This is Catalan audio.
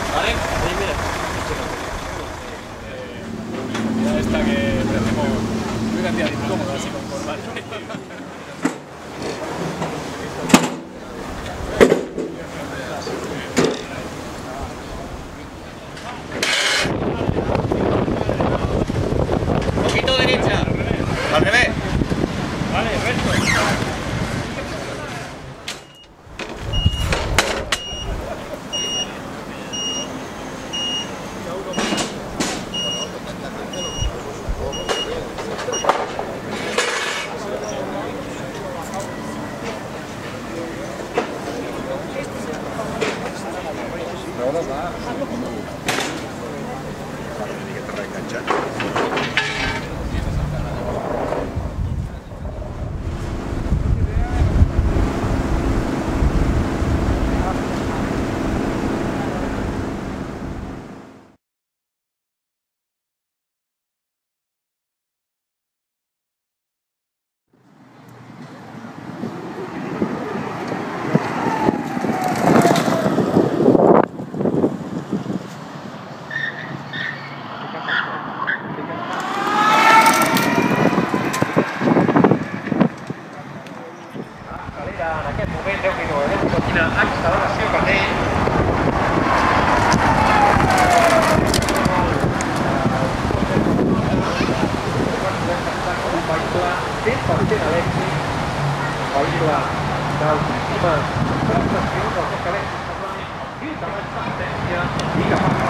¿Vale? Ahí mira. Ya está que parecemos muy cantidad de incómodo así con formal. Poquito derecha. Al revés. Vale, recto. Ahora va. En aquest moment, 10 minuts, quina acceleració que té. Un vehicle 100% elèctric, un vehicle d'altíssimes prestacions, el que elèctric segurament, i de l'experiència i que